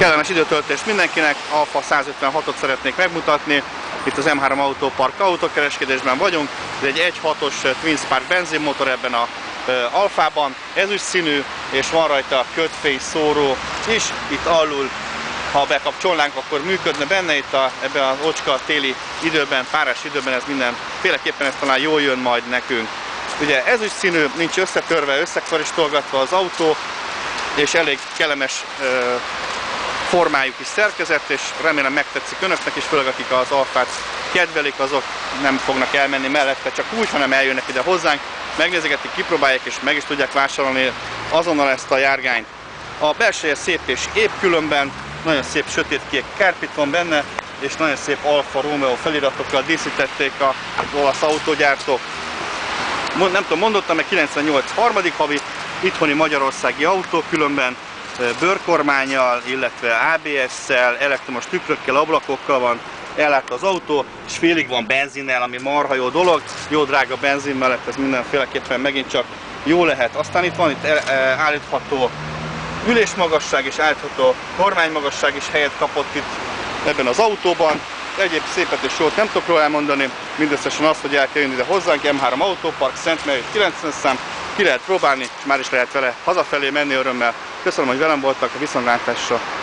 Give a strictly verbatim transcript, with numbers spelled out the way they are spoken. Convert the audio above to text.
Kellemes időtöltést mindenkinek, Alfa százötvenhatot szeretnék megmutatni. Itt az M három Autópark autókereskedésben vagyunk. Ez egy egy hatos Twin Spark benzinmotor ebben a Alfában. Ezüst színű, és van rajta kötfény szóró is. Itt alul, ha bekapcsolnánk, akkor működne benne. Itt a, ebben az ocska téli időben, párás időben ez mindenféleképpen ez talán jól jön majd nekünk. Ugye ezüst színű, nincs összetörve, összekaristolgatva az autó, és elég kellemes ö, formájuk is szerkezet, és remélem megtetszik önöknek is, főleg akik az Alfát kedvelik, azok nem fognak elmenni mellette csak úgy, hanem eljönnek ide hozzánk, megnézegetik, kipróbálják, és meg is tudják vásárolni azonnal ezt a járgányt. A belseje szép és épp, különben nagyon szép sötétkék kárpit van benne, és nagyon szép Alfa Romeo feliratokkal díszítették az olasz autógyártók. Nem tudom, mondottam-e, kilencvennyolc harmadik havi, itthoni magyarországi autó, különben bőrkormánnyal, illetve á bé es-szel, elektromos tükrökkel, ablakokkal van ellátva az autó, és félig van benzinnel, ami marha jó dolog. Jó drága benzin mellett ez mindenféleképpen megint csak jó lehet. Aztán itt van itt állítható ülésmagasság és állítható kormánymagasság is helyet kapott itt ebben az autóban. Egyéb szépet és jót nem tudok róla elmondani, mindösszesen az, hogy el kell jönni ide hozzánk, M három Autópark, Szentmely kilencvenes szám, ki lehet próbálni, és már is lehet vele hazafelé menni örömmel. Köszönöm, hogy velem voltak, a viszontlátásra!